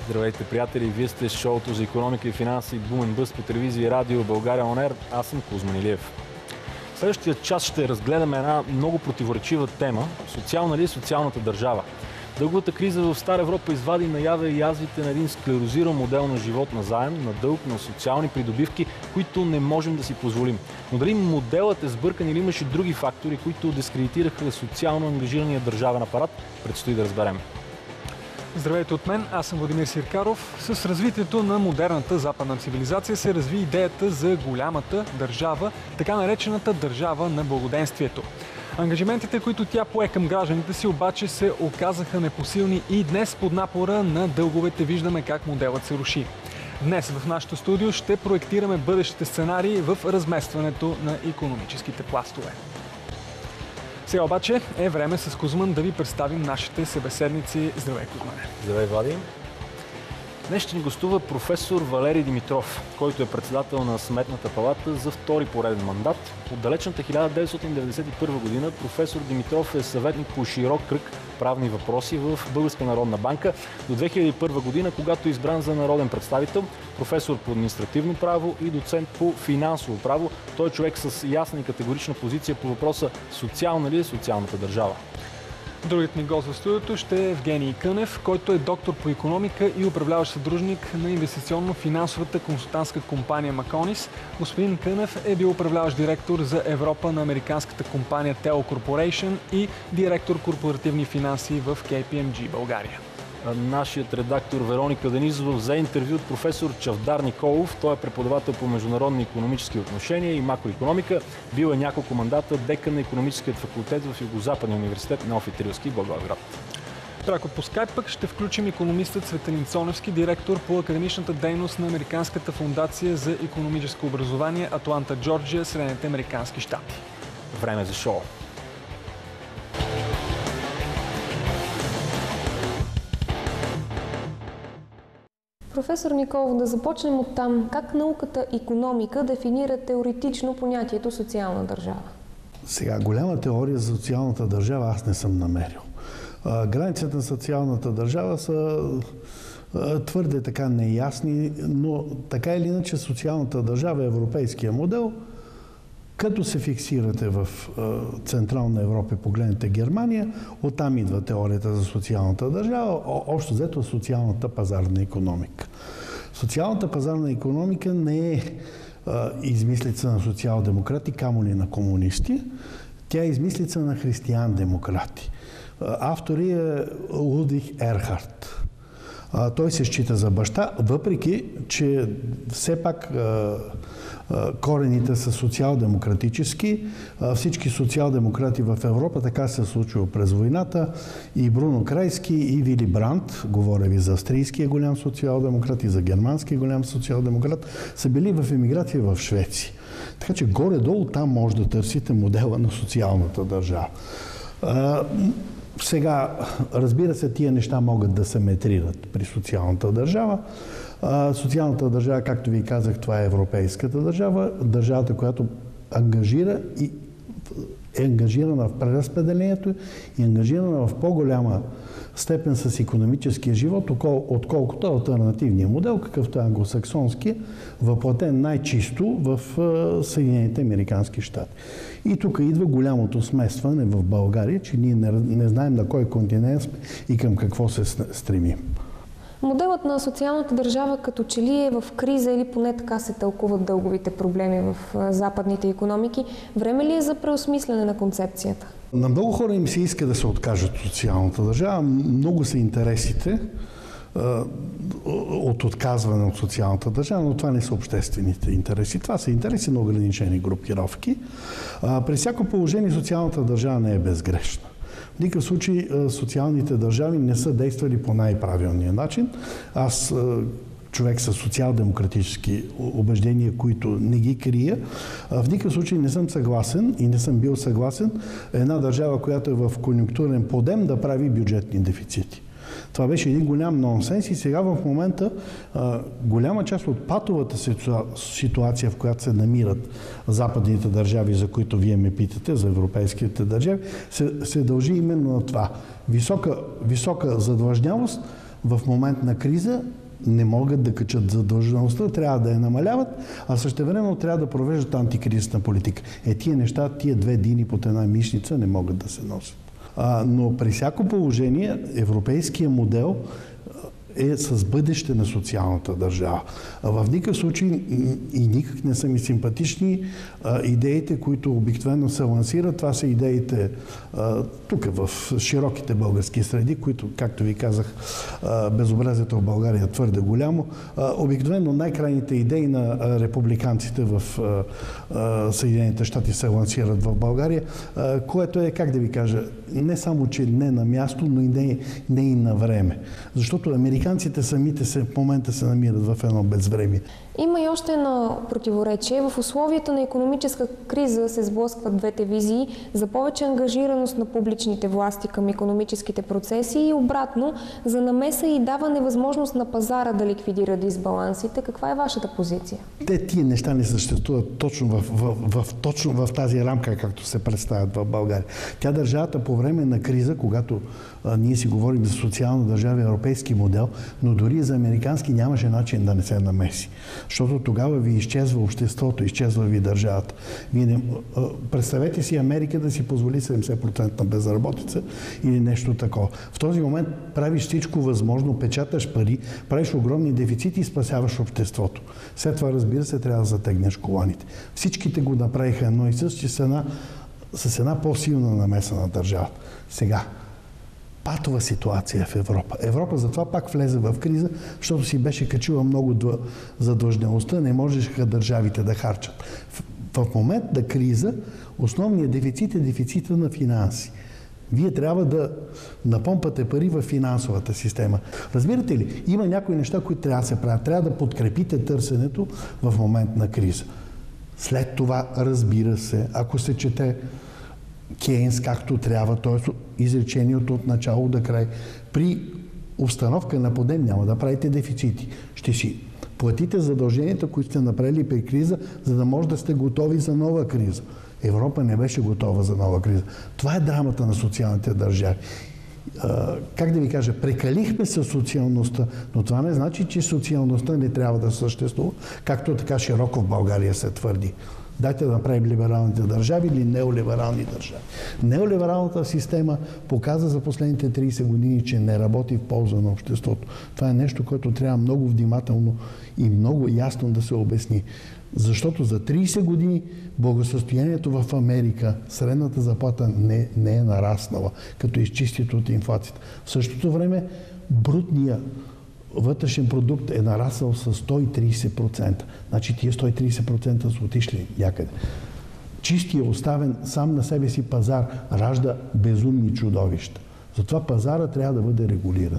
Здравейте, приятели! Вие сте с шоуто за икономика и финанси Бумен Бъс по телевизия и радио България On Air. Аз съм Кузман Илиев. В следващия час ще разгледаме една много противоречива тема. Социална ли е социалната държава? Дълговата криза в Стара Европа извади наяве язвите на един склерозиран модел на живот, на заем, на дълг, на социални придобивки, които не можем да си позволим. Но дали моделът е сбъркан или имаше други фактори, които дискредитираха социално ангажирания държавен апарат, предстои да разберем. Здравейте от мен, аз съм Владимир Сиркаров. С развитието на модерната западна цивилизация се разви идеята за голямата държава, така наречената държава на благоденствието. Ангажиментите, които тя пое към гражданите си, обаче се оказаха непосилни и днес под напора на дълговете виждаме как моделът се руши. Днес в нашото студио ще проектираме бъдещите сценарии в разместването на икономическите пластове. Сега обаче е време с Кузман да ви представим нашите събеседници. Здравей, Кузмане! Здравей, Влади! Днес ще ни гостува професор Валери Димитров, който е председател на Сметната палата за втори пореден мандат. От далечната 1991 година професор Димитров е съветник по широк кръг правни въпроси в Българска народна банка до 2001 година, когато е избран за народен представител, професор по административно право и доцент по финансово право. Той е човек с ясна и категорична позиция по въпроса социална ли е социалната държава. Другият ни гост в студиото ще е Евгений Кънев, който е доктор по икономика и управляващ съдружник на инвестиционно-финансовата консултантска компания Маконис. Господин Кънев е бил управляващ директор за Европа на американската компания Tel Corporation и директор корпоративни финанси в KPMG България. Нашият редактор Вероника Денизова взе интервю от професор Чавдар Николов. Той е преподавател по международни икономически отношения и макроикономика. Бил е няколко мандата декан на икономическият факултет в Югозападния университет Неофит Рилски, Благоевград. Пряко по скайп пък ще включим икономистът Цветелин Цоневски, директор по академичната дейност на Американската фундация за икономическо образование Атланта, Джорджия, Съединените американски щати. Време за шоу. Професор Николов, да започнем от там. Как науката икономика дефинира теоретично понятието социална държава? Сега, голяма теория за социалната държава аз не съм намерил. Границите на социалната държава са твърде така неясни, но така или иначе социалната държава е европейския модел. Като се фиксирате в Централна Европа и погледнете Германия, оттам идва теорията за социалната държава, общо взето социалната пазарна икономика. Социалната пазарна икономика не е измислица на социал-демократи, камо ли на комунисти. Тя е измислица на християн-демократи. Автори е Лудвиг Ерхард. Той се счита за баща, въпреки че все пак корените са социал-демократически. Всички социал-демократи в Европа, така се е случило през войната, и Бруно Крайски, и Вили Брандт, говоря ви за австрийския голям социал-демократ и за германския голям социал-демократ, са били в емиграция в Швеция. Така че горе-долу там може да търсите модела на социалната държава. Сега, разбира се, тия неща могат да се метрират при социалната държава. Социалната държава, както ви казах, това е европейската държава, държавата, която ангажира и е ангажирана в преразпределението и ангажирана в по-голяма степен с икономическия живот, отколкото алтернативния модел, какъвто е англосаксонски, въплатен най-чисто в Съединените американски щати. И тук идва голямото смесване в България, че ние не знаем на кой континент сме и към какво се стремим. Моделът на социалната държава като че ли е в криза, или поне така се тълкуват дълговите проблеми в западните икономики. Време ли е за преосмисляне на концепцията? На много хора им се иска да се откажат от социалната държава. Много са интересите от отказване от социалната държава, но това не са обществените интереси. Това са интереси на ограничени групировки. При всяко положение социалната държава не е безгрешна. В никакъв случай социалните държави не са действали по най-правилния начин. Аз, човек с социал-демократически убеждения, които не ги крия, в никакъв случай не съм съгласен и не съм бил съгласен една държава, която е в конюнктурен подем, да прави бюджетни дефицити. Това беше един голям нонсенс и сега в момента голяма част от патовата ситуация, в която се намират западните държави, за които вие ме питате, за европейските държави, се дължи именно на това. Висока задлъжнявост в момент на криза не могат да качат задлъжнялостта, трябва да я намаляват, а същевременно трябва да провеждат антикризисна политика. Тия неща, тия две дини под една мишница не могат да се носят. Но при всяко положение европейския модел е с бъдеще на социалната държава. В никакъв случай и никак не са ми симпатични идеите, които обикновено се лансират. Това са идеите тук в широките български среди, които, както ви казах, безобразието в България е твърде голямо. Обикновено най-крайните идеи на републиканците в Съединените щати се лансират в България, което е, как да ви кажа, не само, че не на място, но и не и на време. Защото американците самите в момента се намират в едно безвремие. Има и още едно противоречие. В условията на икономическа криза се сблъскват двете визии за повече ангажираност на публичните власти към икономическите процеси и обратно, за намеса и даване възможност на пазара да ликвидира дисбалансите. Каква е вашата позиция? Тия неща не съществуват точно в тази рамка, както се представят в България. Тя държавата по време на криза, когато ние си говорим за социална държава и европейски модел, но дори за американски нямаше начин да не се намеси. Защото тогава ви изчезва обществото, изчезва ви държавата. Представете си Америка да си позволи 70% на безработица или нещо такова. В този момент правиш всичко възможно, печаташ пари, правиш огромни дефицити и спасяваш обществото. След това, разбира се, трябва да затегнеш колоните. Всичките го направиха едно и също, с една по-силна намеса на държавата. Сега, патова ситуация в Европа. Европа затова пак влезе в криза, защото си беше качила много задлъжнялостта, не можеха държавите да харчат. В момент на криза основният дефицит е дефицита на финанси. Вие трябва да напомпате пари в финансовата система. Разбирате ли, има някои неща, които трябва да се правят. Трябва да подкрепите търсенето в момент на криза. След това, разбира се, ако се чете Кейнс както трябва, т.е. изречението от начало до край, при обстановка на подем няма да правите дефицити. Ще си платите задълженията, които сте направили при криза, за да може да сте готови за нова криза. Европа не беше готова за нова криза. Това е драмата на социалните държави. Как да ви кажа, прекалихме със социалността, но това не значи, че социалността не трябва да съществува, както така широко в България се твърди. Дайте да направим либералните държави или неолиберални държави. Неолибералната система показа за последните 30 години, че не работи в полза на обществото. Това е нещо, което трябва много внимателно и много ясно да се обясни. Защото за 30 години благосъстоянието в Америка, средната заплата не е нараснала, като изчистите от инфлацията. В същото време брутния вътрешен продукт е нараснал с 130%. Значи тия 130% са отишли някъде. Чистия, оставен сам на себе си пазар ражда безумни чудовища. Затова пазара трябва да бъде регулиран.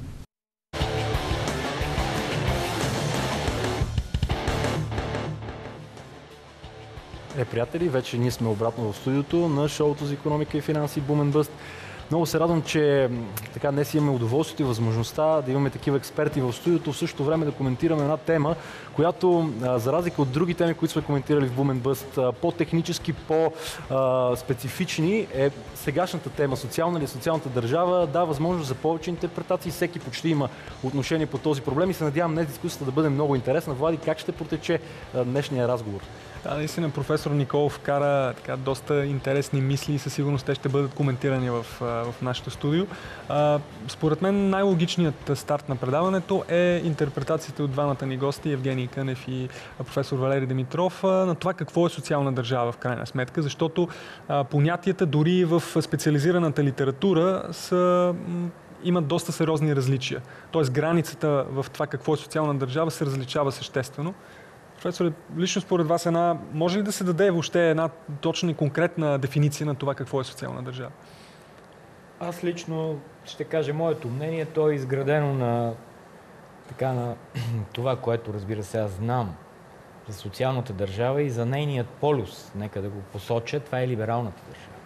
Приятели, вече ние сме обратно в студиото на шоуто за икономика и финанси Boom & Bust. Много се радвам, че така днес имаме удоволствието и възможността да имаме такива експерти в студиото, в същото време да коментираме една тема, която, за разлика от други теми, които сме коментирали в Boom & Bust, по-технически, по-специфични, е сегашната тема социална или социалната държава, дава възможност за повече интерпретации. Всеки почти има отношение по този проблем и се надявам днес дискусията да бъде много интересна. Влади, как ще протече днешния разговор? Да, наистина професор Николов вкара така доста интересни мисли и със сигурност те ще бъдат коментирани в нашото студио. Според мен най-логичният старт на предаването е интерпретацията от двамата ни гости, Евгений Кънев и професор Валери Димитров, на това какво е социална държава в крайна сметка, защото понятията дори в специализираната литература имат доста сериозни различия. Тоест границата в това какво е социална държава се различава съществено. Професор, лично според вас може ли да се даде въобще една точна и конкретна дефиниция на това какво е социална държава? Аз лично ще кажа моето мнение. То е изградено на това, което, разбира се, аз знам за социалната държава и за нейният полюс. Нека да го посоча. Това е либералната държава.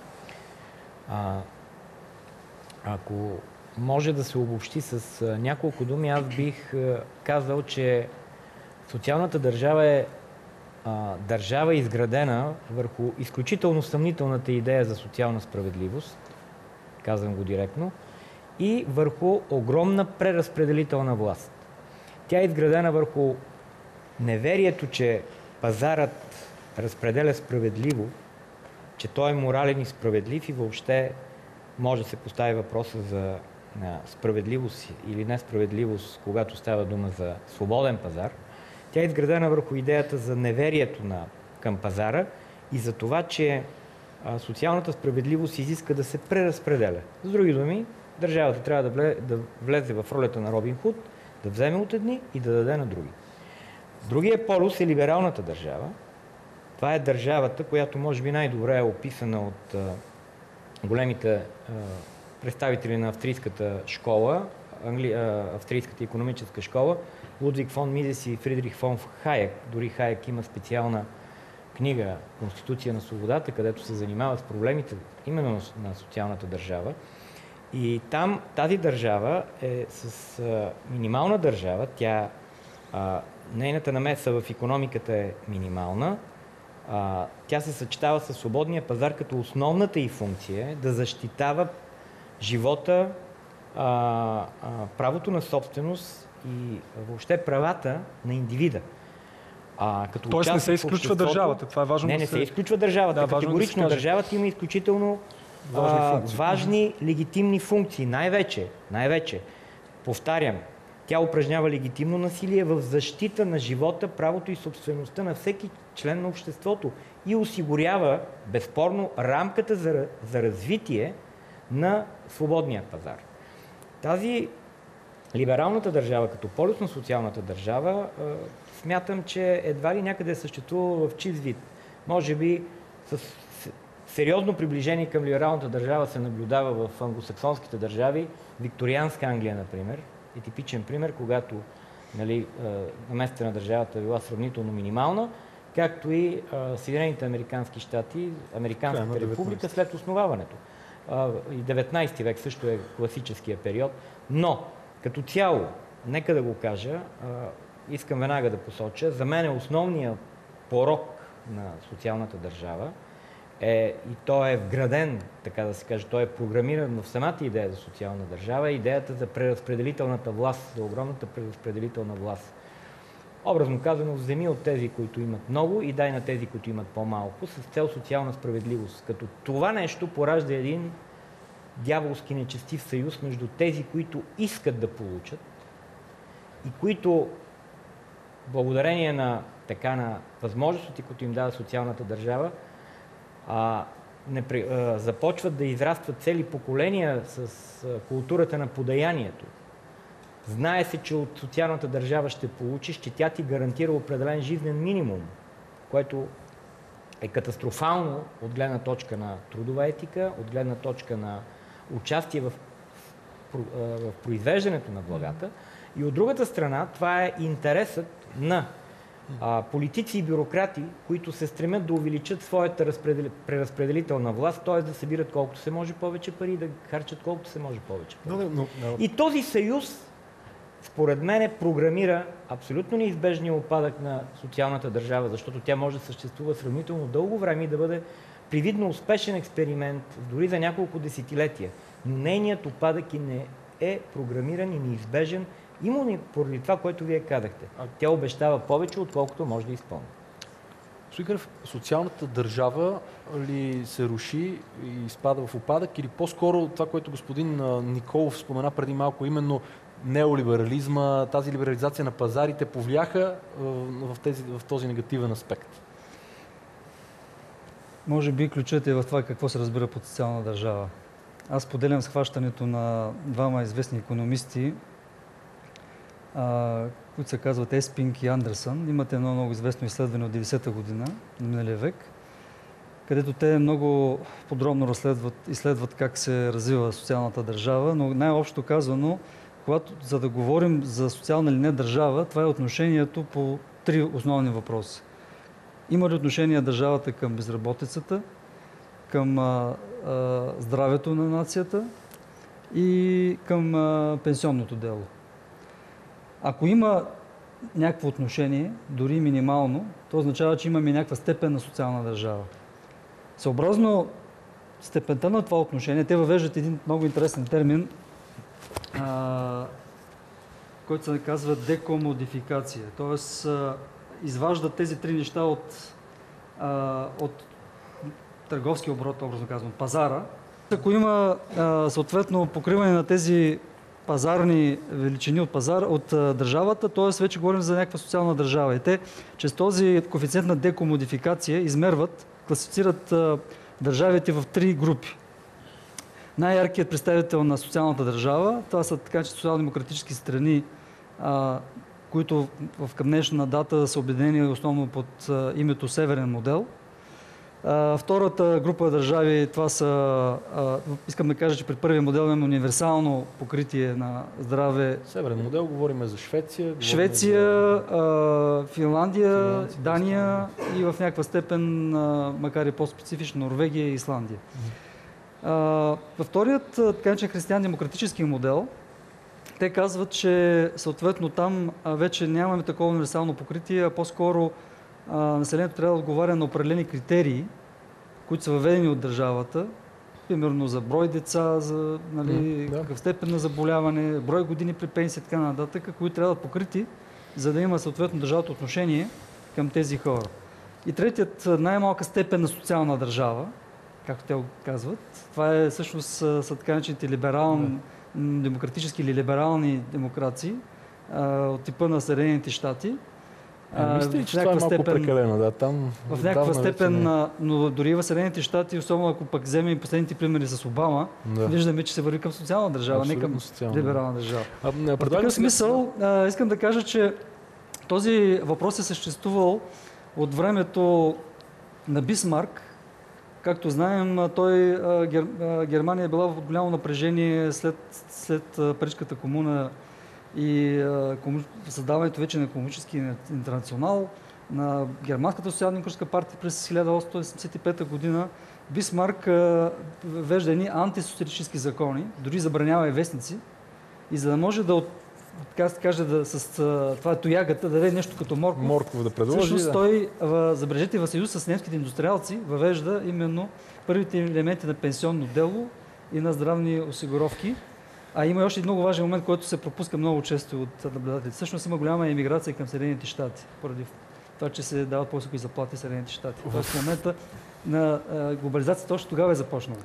Ако може да се обобщи с няколко думи, аз бих казал, че социалната държава е държава изградена върху изключително съмнителната идея за социална справедливост, казвам го директно, и върху огромна преразпределителна власт. Тя е изградена върху неверието, че пазарът разпределя справедливо, че той е морален и справедлив и въобще може да се постави въпроса за справедливост или несправедливост, когато става дума за свободен пазар. Тя е изградена върху идеята за неверието към пазара и за това, че социалната справедливост изиска да се преразпределя. С други думи, държавата трябва да влезе в ролята на Робин Худ, да вземе от едни и да даде на други. Другия полюс е либералната държава. Това е държавата, която може би най-добре е описана от големите представители на австрийската школа, австрийската икономическа школа, Лудвиг фон Мизес и Фридрих фон Хайек. Дори Хайек има специална книга «Конституция на свободата», където се занимава с проблемите именно на социалната държава. И там тази държава е с минимална държава. Нейната намеса в икономиката е минимална. Тя се съчетава с свободния пазар, като основната й функция е да защитава живота, правото на собственост и въобще правата на индивида. Тоест не се изключва държавата. Това е важно. Не се изключва държавата. Да, категорично да държавата има изключително важни легитимни функции. Най-вече, повтарям, тя упражнява легитимно насилие в защита на живота, правото и собствеността на всеки член на обществото и осигурява безспорно рамката за развитие на свободния пазар. Тази либералната държава, като полюс на социалната държава, смятам, че едва ли някъде съществува в чист вид. Може би с сериозно приближение към либералната държава се наблюдава в англосаксонските държави, викторианска Англия, например, е типичен пример, когато намесата на държавата е била сравнително минимална, както и Съединените американски щати, Американската република след основаването. И 19 век също е класическия период, но като цяло, нека да го кажа, искам веднага да посоча, за мен е основният порок на социалната държава и той е вграден, така да се каже, той е програмиран в самата идея за социална държава, идеята за преразпределителната власт, за огромната преразпределителна власт. Образно казано, вземи от тези, които имат много и дай на тези, които имат по-малко, с цел социална справедливост. Като това нещо поражда един дяволски нечестив съюз между тези, които искат да получат и които, благодарение на възможностите, които им дава социалната държава, започват да израстват цели поколения с културата на подаянието. Знае се, че от социалната държава ще получиш, че тя ти гарантира определен жизнен минимум, което е катастрофално от гледна точка на трудова етика, от гледна точка на участие в произвеждането на благата. И от другата страна, това е интересът на политици и бюрократи, които се стремят да увеличат своята преразпределителна власт, т.е. да събират колкото се може повече пари и да харчат колкото се може повече пари. И този съюз, според мен, програмира абсолютно неизбежния упадък на социалната държава, защото тя може да съществува сравнително дълго време и да бъде привидно успешен експеримент, дори за няколко десетилетия. Но нейният упадък и не е програмиран и неизбежен, именно поради това, което вие казахте. Тя обещава повече, отколкото може да изпълни. Суикарев, социалната държава ли се руши и изпада в упадък, или по-скоро това, което господин Николов спомена преди малко, именно неолиберализма, тази либерализация на пазарите повлияха в този негативен аспект? Може би ключът е в това какво се разбира под социална държава. Аз поделям схващането на двама известни икономисти, които се казват Еспинг и Андерсън. Имат едно много известно изследване от 90-та година на миналия век, където те много подробно изследват как се развива социалната държава, но най-общо казано, за да говорим за социална или не държава, това е отношението по три основни въпроса. Има ли отношение държавата към безработицата, към здравето на нацията и към пенсионното дело? Ако има някакво отношение, дори минимално, то означава, че имаме някаква степен на социална държава. Съобразно степента на това отношение, те въвеждат един много интересен термин, който се казва декомодификация. Тоест, изваждат тези три неща от търговски оборот, образно казвам, пазара. Ако има съответно покриване на тези пазарни величини от държавата, т.е. вече говорим за някаква социална държава. И те чрез този коефициент на декомодификация измерват, класифицират държавите в три групи. Най-яркият представител на социалната държава, това са така че социал-демократически страни, които към днешна дата са обединени основно под името Северен модел. Втората група държави, това са, искам да кажа, че при първия модел имаме универсално покритие на здраве. Северен модел, говорим за Швеция. Швеция, Финландия, Дания и в някаква степен, макар и по-специфично, Норвегия и Исландия. Във вторият, така че християн-демократически модел, те казват, че съответно там вече нямаме такова универсално покритие, а по-скоро населението трябва да отговаря на определени критерии, които са въведени от държавата, примерно за брой деца, за какъв степен на заболяване, брой години при пенсия и така нататък, които трябва да покрити, за да има съответно държавата отношение към тези хора. И третият, най-малка степен на социална държава, както те го казват, това е всъщност са така наречените демократически или либерални демокрации от типа на Съединените щати. Мисля ли, че това е малко прекалено? Да, там в някаква степен, но дори в Съединените щати, особено ако пък вземем последните примери с Обама, виждаме, че се върви към социална държава, абсолютно, не към либерална държава. В такъв смисъл, искам да кажа, че този въпрос е съществувал от времето на Бисмарк. Както знаем, Германия е била в голямо напрежение след Парижката комуна и създаването вече на Комунистически интернационал, на Германската социално-демократическа партия през 1875 година. Бисмарк въвежда едни антисоциалистически закони, дори забранява и вестници, и за да може така се каже, с това тоягата да даде нещо като морков да предложи. Всъщност той, забележете, в съюз с немските индустриалци въвежда именно първите елементи на пенсионно дело и на здравни осигуровки. А има и още един много важен момент, който се пропуска много често от наблюдателите. Всъщност има голяма емиграция към Съединените щати, поради това, че се дават по-високи заплати в Съединените щати. Тоест в момента на глобализацията още тогава е започнала.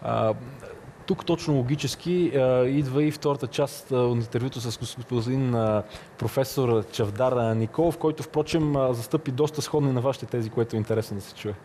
Тук точно логически идва и втората част от интервюто с господин професор Чавдар Николов, който впрочем застъпи доста сходни на вашите тези, което е интересно да се чуе.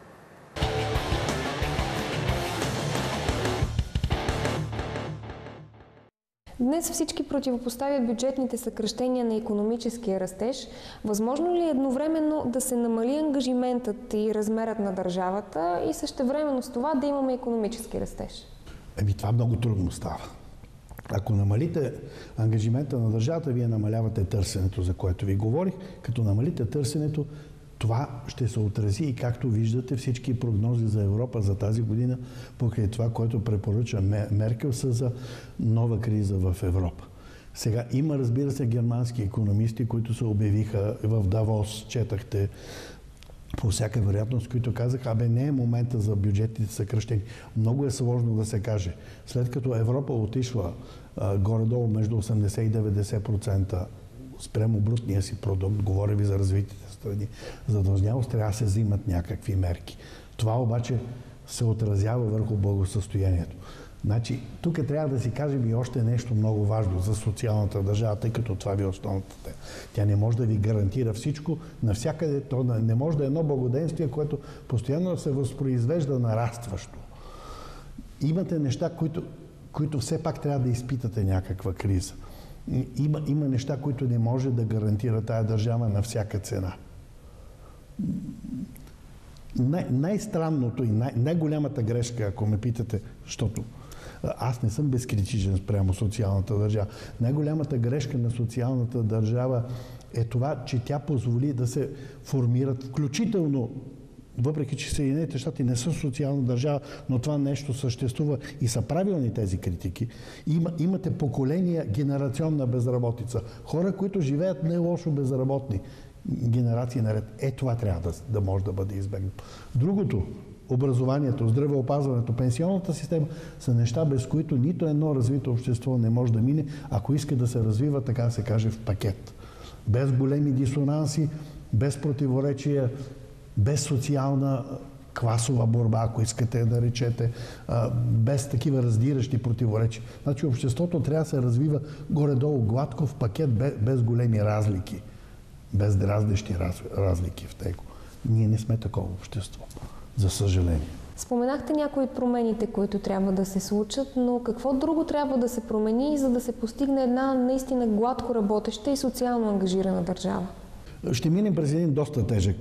Днес всички противопоставят бюджетните съкращения на икономическия растеж. Възможно ли е едновременно да се намали ангажиментът и размерът на държавата и същевременно с това да имаме икономически растеж? Това много трудно става. Ако намалите ангажимента на държавата, вие намалявате търсенето, за което ви говорих. Като намалите търсенето, това ще се отрази и както виждате всички прогнози за Европа за тази година, покрай това, което препоръча Меркел, са за нова криза в Европа. Сега има, разбира се, германски икономисти, които се обявиха в Давос, четахте по всяка вероятност, които казаха, не е момента за бюджетните съкращения. Много е сложно да се каже. След като Европа отишла горе-долу между 80 и 90% спрямо брутния си продукт, говоря ви за развитите страни, задлъжнялост, трябва да се взимат някакви мерки. Това обаче се отразява върху благосъстоянието. Значи, тук трябва да си кажем и още нещо много важно за социалната държава, тъй като това ви е основната тема. Тя не може да ви гарантира всичко навсякъде. То не може да е едно благоденствие, което постоянно се възпроизвежда нарастващо. Имате неща, които все пак трябва да изпитате някаква криза. Има неща, които не може да гарантира тая държава на всяка цена. Най-странното и най-голямата грешка, ако ме питате, защото аз не съм безкритичен спрямо социалната държава, най-голямата грешка на социалната държава е това, че тя позволи да се формират, включително, въпреки че Съединените щати не са социална държава, но това нещо съществува и са правилни тези критики. Имате поколения генерационна безработица. Хора, които живеят не лошо безработни генерации наред. Това трябва да може да бъде избегнато. Другото, образованието, здравеопазването, пенсионната система са неща, без които нито едно развито общество не може да мине, ако иска да се развива, така да се каже, в пакет. Без големи дисонанси, без противоречия, без социална класова борба, ако искате да наречете, без такива раздиращи противоречия. Значи обществото трябва да се развива горе-долу гладко в пакет, без големи разлики, без дразнещи разлики в него. Ние не сме такова общество, за съжаление. Споменахте някои от промените, които трябва да се случат, но какво друго трябва да се промени, за да се постигне една наистина гладко работеща и социално ангажирана държава? Ще минем през един доста тежък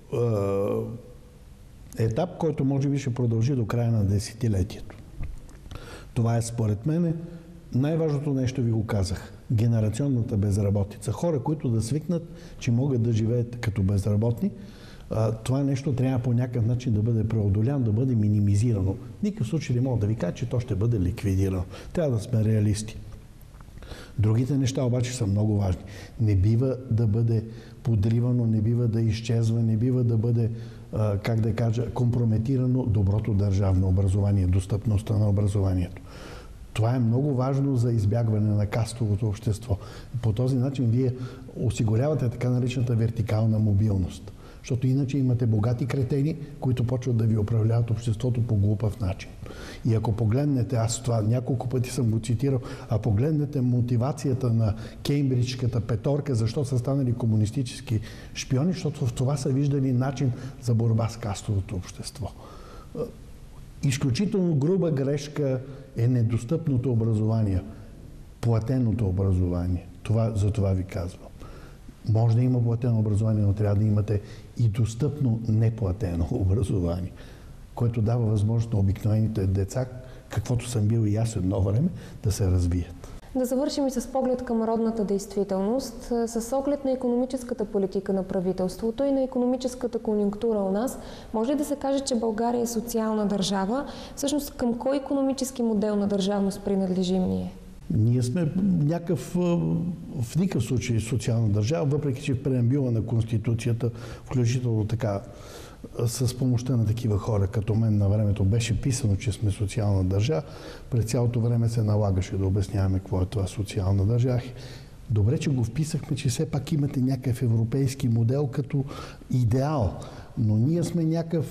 етап, който може би ще продължи до края на десетилетието. Това е според мен най-важното нещо, ви го казах. Генерационната безработица. Хора, които да свикнат, че могат да живеят като безработни, това нещо трябва по някакъв начин да бъде преодоляно, да бъде минимизирано. В никакъв случай не мога да ви кажа, че то ще бъде ликвидирано. Трябва да сме реалисти. Другите неща обаче са много важни. Не бива да бъде подривано, не бива да изчезва, не бива да бъде, как да кажа, компрометирано доброто държавно образование, достъпността на образованието. Това е много важно за избягване на кастовото общество. По този начин вие осигурявате така наречената вертикална мобилност. Защото иначе имате богати кретени, които почват да ви управляват обществото по глупав начин. И ако погледнете, аз това няколко пъти съм го цитирал, а погледнете мотивацията на Кеймбриджската петорка, защо са станали комунистически шпиони, защото в това са виждали начин за борба с кастовото общество. Изключително груба грешка е недостъпното образование, платеното образование. За това ви казвам. Може да има платено образование, но трябва да имате и достъпно неплатено образование, което дава възможност на обикновените деца, каквото съм бил и аз едно време, да се развият. Да завършим и с поглед към родната действителност, с оглед на икономическата политика на правителството и на икономическата конюнктура у нас. Може ли да се каже, че България е социална държава? Всъщност към кой икономически модел на държавност принадлежим ние? Ние сме в никакъв случай социална държава, въпреки че в преамбюла на Конституцията, включително така с помощта на такива хора като мен на времето беше писано, че сме социална държава. През цялото време се налагаше да обясняваме какво е това социална държава. Добре, че го вписахме, че все пак имате някакъв европейски модел като идеал, но ние сме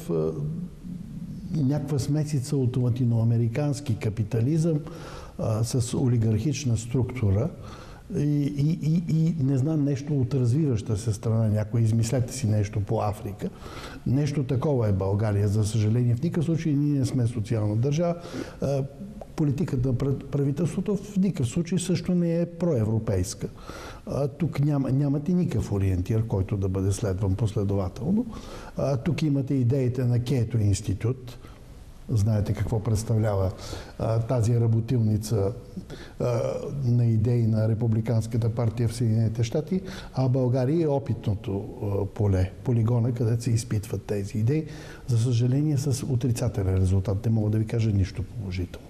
някаква смесица от латиноамерикански капитализъм с олигархична структура и не знам нещо от развиваща се страна някой. Измислете си нещо по Африка. Нещо такова е България. За съжаление, в никакъв случай ние не сме социална държава. Политиката на правителството в никакъв случай също не е проевропейска. Тук нямате никакъв ориентир, който да бъде следван последователно. Тук имате идеите на Кейто институт. Знаете какво представлява тази работилница на идеи на Републиканската партия в Съединените щати, а България е опитното поле, полигона, където се изпитват тези идеи. За съжаление, с отрицателен резултат. Не мога да ви кажа нищо положително.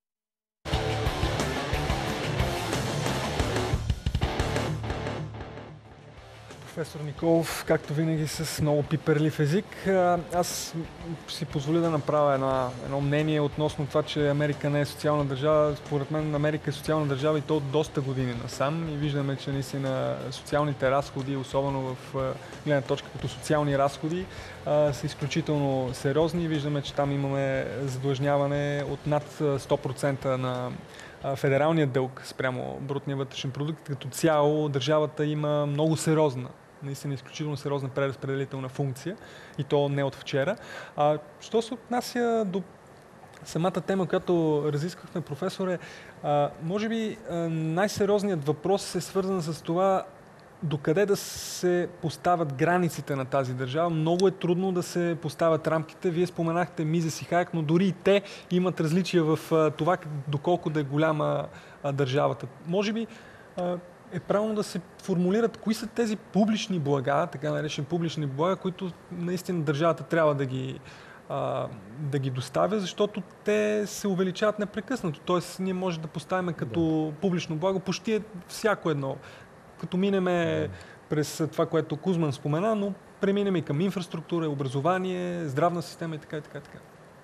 Професор Николов, както винаги с много пиперлив език. Аз си позволя да направя едно мнение относно това, че Америка не е социална държава. Според мен Америка е социална държава и то от доста години насам. И виждаме, че наистина социалните разходи, особено в гледна точка като социални разходи, са изключително сериозни. Виждаме, че там имаме задлъжняване от над 100% на федералният дълг спрямо брутния вътрешен продукт. Като цяло държавата има много сериозна, наистина изключително сериозна преразпределителна функция и то не от вчера. Що се отнася до самата тема, която разисквахме, професоре, може би най-сериозният въпрос е свързан с това докъде да се поставят границите на тази държава. Много е трудно да се поставят рамките. Вие споменахте Мизес и Хайек, но дори и те имат различия в това доколко да е голяма държавата. Може би е правилно да се формулират кои са тези публични блага, така наречени публични блага, които наистина държавата трябва да ги доставя, защото те се увеличават непрекъснато. Тоест ние може да поставим като публично благо почти всяко едно. Като минеме през това, което Кузман спомена, но преминем и към инфраструктура, образование, здравна система и така, и така, и така.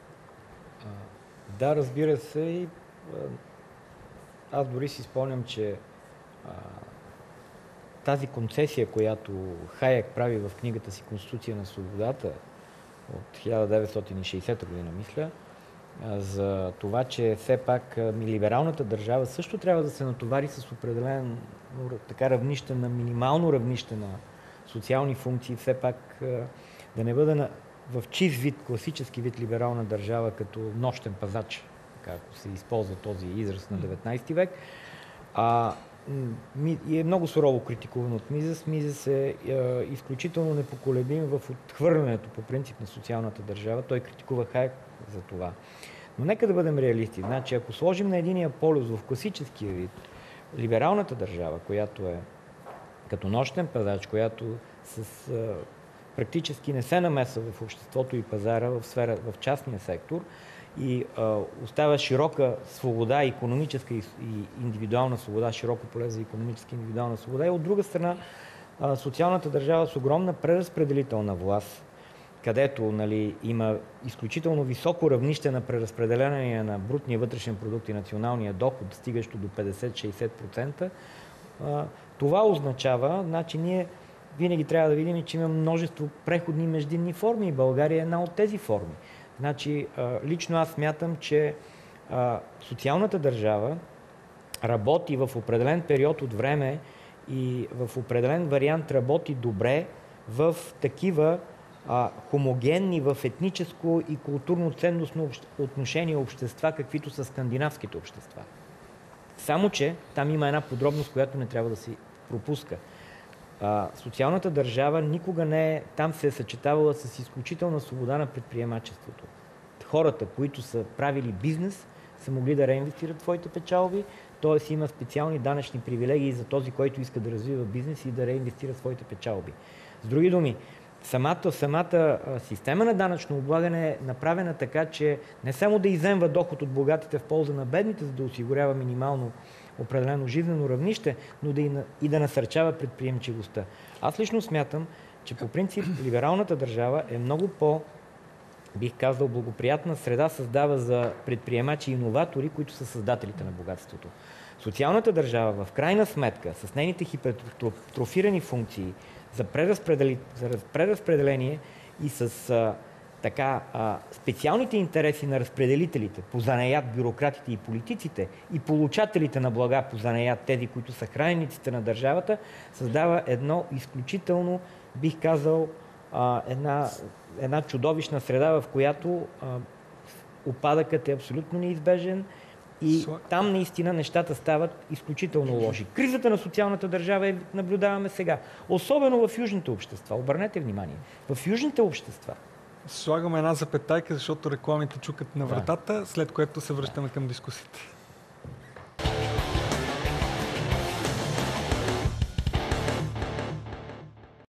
Да, разбира се. И, аз дори си спомням, че тази концесия, която Хайек прави в книгата си "Конституция на свободата" от 1960 година, мисля, за това, че все пак либералната държава също трябва да се натовари с определен така равнище на минимално равнище на социални функции, все пак да не бъде в чист вид, класически вид либерална държава като нощен пазач, ако се използва този израз на 19 век. И е много сурово критикуван от Мизес. Мизес е изключително непоколебим в отхвърлянето по принцип на социалната държава. Той критикува Хайек за това. Но нека да бъдем реалисти. Значи, ако сложим на единия полюс в класическия вид либералната държава, която е като нощен пазач, която практически не се намесва в обществото и пазара, в частния сектор и остава широка свобода, икономическа и индивидуална свобода, широко поле за икономическа и индивидуална свобода. И от друга страна, социалната държава с огромна преразпределителна власт, където има изключително високо равнище на преразпределение на брутния вътрешен продукт и националния доход, стигащо до 50-60%, това означава, значи ние винаги трябва да видим, че има множество преходни междинни форми и България е една от тези форми. Значи, лично аз смятам, че социалната държава работи в определен период от време и в определен вариант работи добре в такива хомогенни в етническо и културно-ценностно отношение общества, каквито са скандинавските общества. Само че там има една подробност, която не трябва да се пропуска. Социалната държава никога не е, там се е съчетавала с изключителна свобода на предприемачеството. Хората, които са правили бизнес, са могли да реинвестират своите печалби, т.е. има специални данъчни привилегии за този, който иска да развива бизнес и да реинвестира своите печалби. С други думи, самата система на данъчно облагане е направена така, че не само да изземва доход от богатите в полза на бедните, за да осигурява минимално определено жизнено равнище, но и да насърчава предприемчивостта. Аз лично смятам, че по принцип либералната държава е много бих казал, благоприятна среда създава за предприемачи и иноватори, които са създателите на богатството. Социалната държава, в крайна сметка, с нейните хипертрофирани функции за преразпределение и с специалните интереси на разпределителите по занаят, бюрократите и политиците и получателите на блага по занаят, тези, които са хранениците на държавата, създава едно изключително, бих казал, една чудовищна среда, в която упадъкът е абсолютно неизбежен и там наистина нещата стават изключително лоши. Кризата на социалната държава наблюдаваме сега. Особено в южните общества. Обърнете внимание. В южните общества. Слагаме една запетайка, защото рекламите чукат на вратата, след което се връщаме към дискусията.